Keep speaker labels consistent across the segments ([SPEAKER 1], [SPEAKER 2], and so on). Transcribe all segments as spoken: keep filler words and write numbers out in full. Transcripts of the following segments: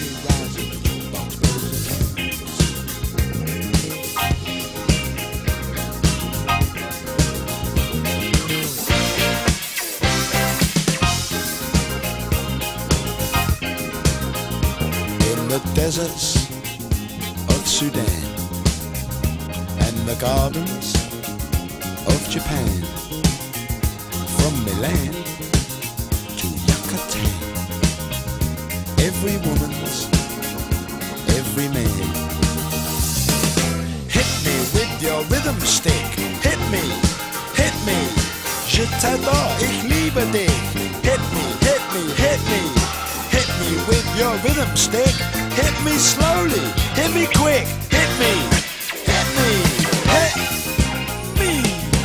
[SPEAKER 1] she rises, the jukebox goes ahead. In the deserts of Sudan and the gardens of Japan, from Milan to Yucatan, every woman's every man. Hit me with your rhythm stick, hit me, hit me, je t'adore, ich liebe dich. Hit me, hit me, hit me, hit me with your rhythm stick. Hit me slowly, hit me quick, hit me, hit me, hit me.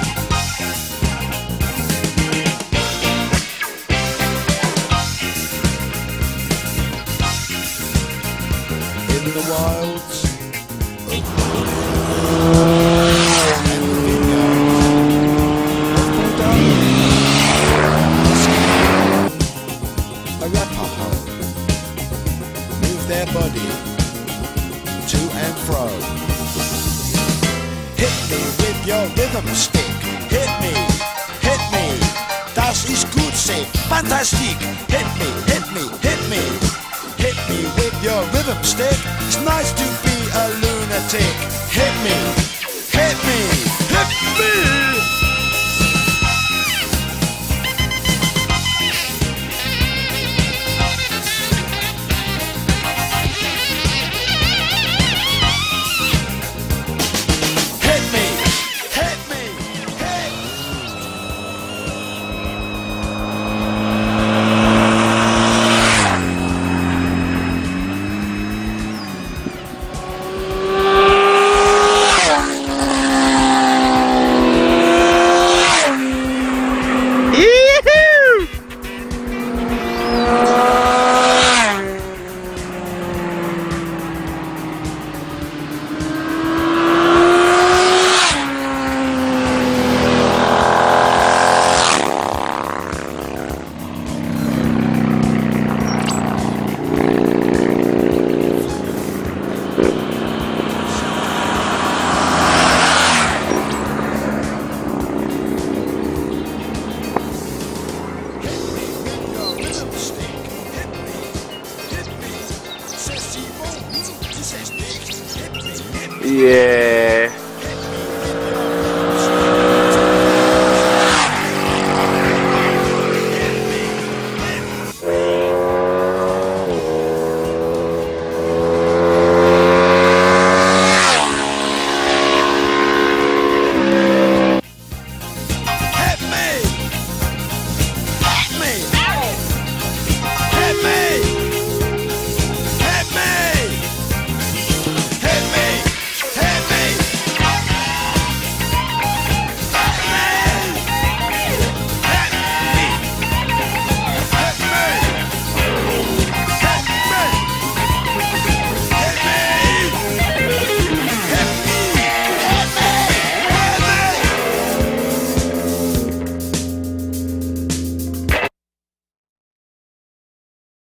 [SPEAKER 1] In the wilds of and the vineyards of Moldova, Arapaho move their body to and fro. Hit me with your rhythm stick. Hit me, hit me. Das ist gut, say fantastic. Hit me, hit me, hit me. Hit me with your rhythm stick. It's nice to be a lunatic. Hit me, hit me, hit me.
[SPEAKER 2] Yeah.